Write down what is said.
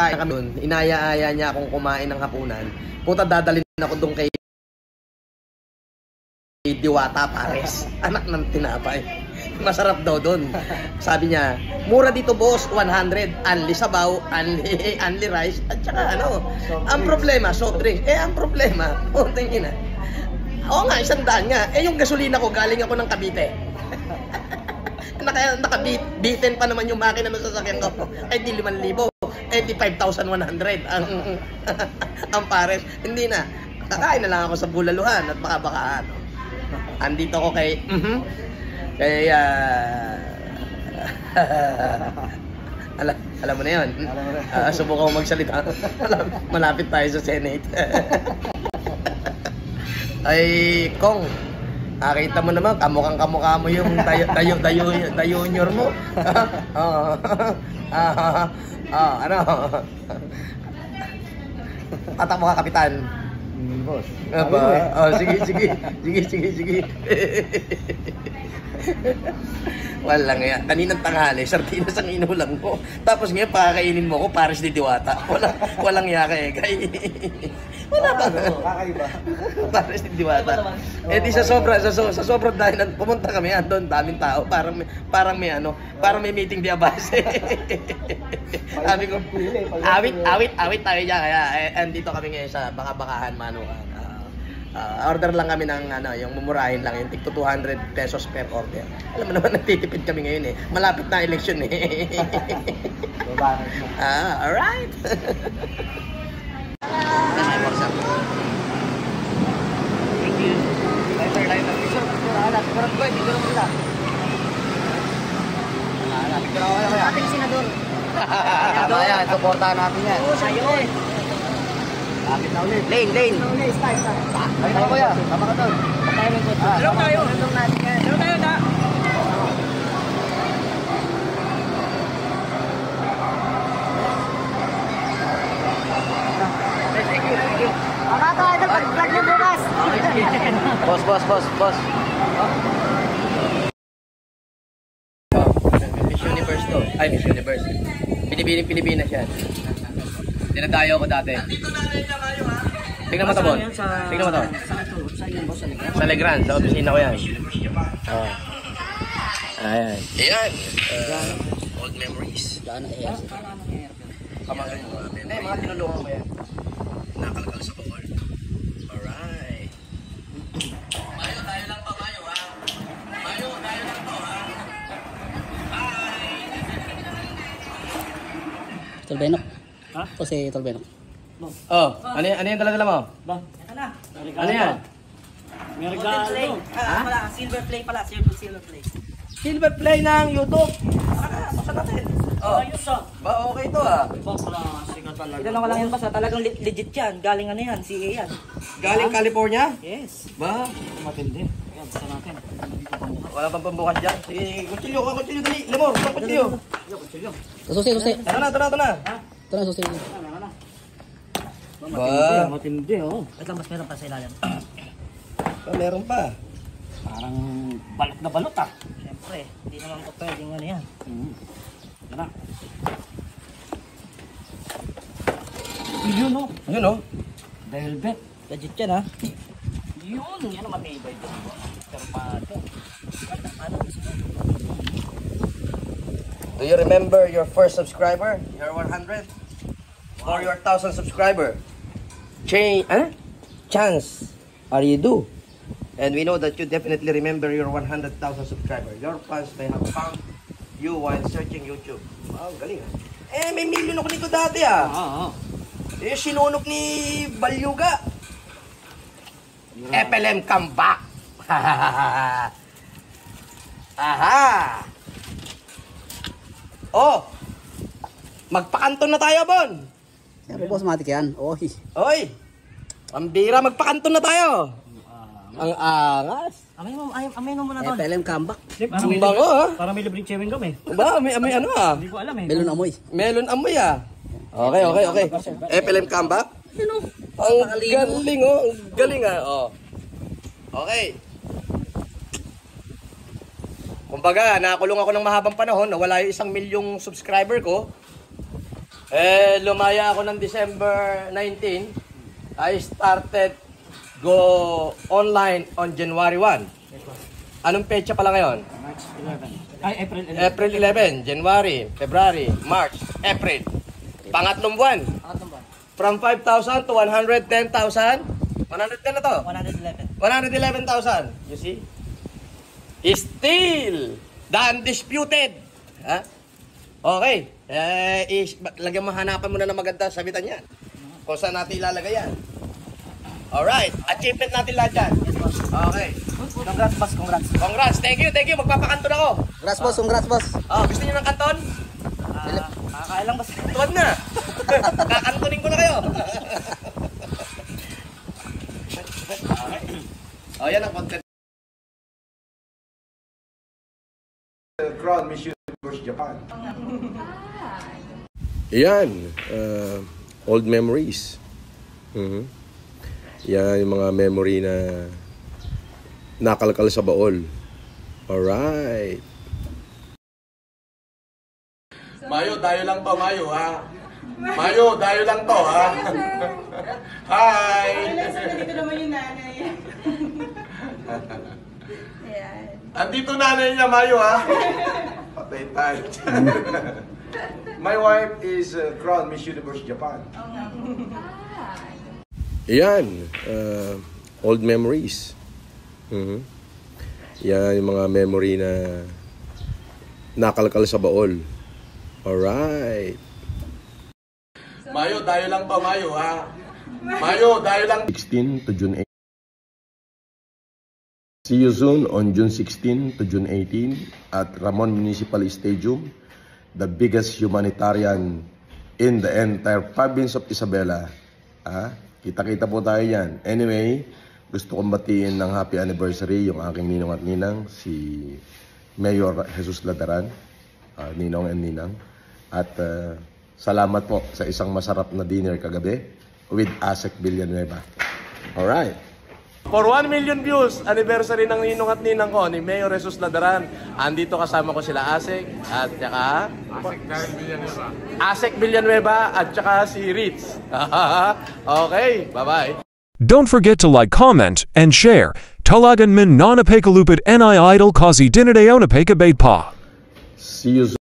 kakain kami doon, inaya-aya niya akong kumain ng hapunan. Puta, dadalhin ako doon kay Diwata Pares, anak ng tinapay. Masarap daw doon. Sabi niya, mura dito boss, 100, only sabaw, only rice, at saka ano, ang problema, soft drink. Ang problema, tingin na. Oo nga, 100 nga. Yung gasolina ko, galing ako ng Cavite. Nakabiten pa naman yung makina ng sasakyan ko. Di 5,000. Di 5,100 ang Pares. Hindi na. Kakain na lang ako sa bulaluhan at baka ano. Andito ko kay alam mo na yun. Subukan ko magsalita. Malapit tayo sa Senate. Ay, Kong, nakita mo naman, kamukha mo yung junior mo. Ano? Tatak mo ka, Kapitan. Boss. Sige. Walang nga. Kaninang tanghali, sardinas ang inulang mo. Tapos ngayon, pakakainin mo ko, Pares ni Diwata. Walang yaka Wala ba? Kakaiba. Pares ni Diwata. Di sa sobrang dahil pumunta kami, doon daming tao. Parang may meeting di abase. Sabi ko, awit tayo dyan. Kaya, andito kami ngayon sa baka-bakahan, Manukan. Order lang kami ng yung mumurahin lang, yung tig 200 pesos per order. Alam mo naman, nagtitipid kami ngayon Malapit na election alright. Thank you. Ating senador. Tama yan, supportahan natin yan. Ayun. Lapit na ulit. Lane. Start. Ay, tayo kuya. Tama ka doon. Hello tayo. Hello tayo na. Thank you. Mga idol, pag-vlog niyo bukas. Boss. Miss Universe to. Ay, Miss Universe. Binibining Pilipinas yan. Dinadayo ko dati. Tingnan mo ito, Bon. Tingnan mo ito. Sa Legrand, sa opisina ko yan. Ayan. Old memories. Kamagaling mo natin. Mga tinulungan ko yan. Nakalkal sa bawal. Alright. Mayo, tayo lang pa, Mayo, ha? Mayo, tayo lang to, ha? Bye! Tolbenok. Ha? Ito si Tolbenok. Ano yung dala-dala mo? Ano yan? May regalo. Silver play pala. Silver play. Silver play ng YouTube. Baka natin. Ayos Ba, okay to Dalawa lang yan basta. Talagang legit yan. Galing yan. CA yan. Galing California? Yes. Ba? Matindi. Yan, basta natin. Wala pang pambukas dyan. Sige, kutsilyo, dali. Lemor, kutsilyo. Susi. Tara na. Ito na, susi. Ba? Matindi, Ito lang, mas meron pa sa ilalim. Meron pa. Parang balot na balot, Siyempre, hindi naman ko pwedeng yan. Yan na. Yun, Yun, Velvet. Legit yan, Yun, yan naman may iba ito. Pero pa ito. Do you remember your first subscriber? Your 100? Or your 1,000 subscriber? Chance. Are you do? And we know that you definitely remember your 100,000 subscriber. Your fans, they have found you while searching YouTube. Wow, galing may million ako nito dati sinunok ni Balyuga. FLM come back. Aha. Magpakanton na tayo, Bon. Siyempre, boss, matik yan. Oy. Pambira, magpakanton na tayo. Ang angas. Amay mo muna doon. FLM comeback. Ang bango, Parang may libreng chewing gum, Ba, may ano Hindi ko alam, Melon amoy. Melon amoy, Okay. FLM comeback. Ang galing, Ang galing, Okay. Kumbaga, nakulong ako ng mahabang panahon, nawala yung 1 milyong subscriber ko. Lumaya ako ng December 19. I started go online on January 1. Anong petsa pala ngayon? March 11. Ay, April 11. April 11, January, February, March, April. Pangatlong buwan. Pangatlong buwan. From 5,000 to 110,000. 110 na to? 111. 111,000. You see? Still the undisputed. Ha? Okay. Lagyan mo, hanapan mo na ng maganda sabitan yan. Kung saan natin ilalagay yan. Alright. Achievement natin lahat yan. Okay. Congrats, boss. Congrats. Congrats. Thank you. Magpapakanton ako. Congrats boss, congrats boss. Oh, gusto niyo ng kanton? Makakailang, boss. Tuwad na. Kakantonin ko na kayo. Oh, yan ang content. Crown Miss Universe Japan. Yan, old memories. Yan yung mga memory na nakalkal sa baol. Alright. Mayo, dayo lang to, Mayo, ha? Mayo, dayo lang to, ha? Hi! Dito naman yung nanay. Ayan. Andito nanay niya, Mayo, ha? Patay tayo. My wife is Crown Miss Universe Japan. Yan, old memories. Yan yung mga memory na nakalkal sa baol. Alright. Mayo, dayo lang to, Mayo, ha? Mayo, dayo lang. 16 to June 8. See you soon on June 16 to June 18 at Ramon Municipal Stadium, the biggest humanitarian in the entire province of Isabela. Kita-kita po tayo yan. Anyway, gusto kong batiin ng happy anniversary yung aking ninong at ninang, si Mayor Jesus Ladaran, ninong and ninang. At salamat po sa isang masarap na dinner kagabi with Asek Villanueva. Alright. For 1 million views, anniversary ng ninong at ninang ko ni Mayor Jesus Ladaran. Andito kasama ko sila Asek at saka Asek Villanueva at saka si Ritz. Okay, bye-bye. Don't forget to like, comment, and share. Talagan min nanapeka lupit ni idol kazi dinadayo napeka pa. See you soon.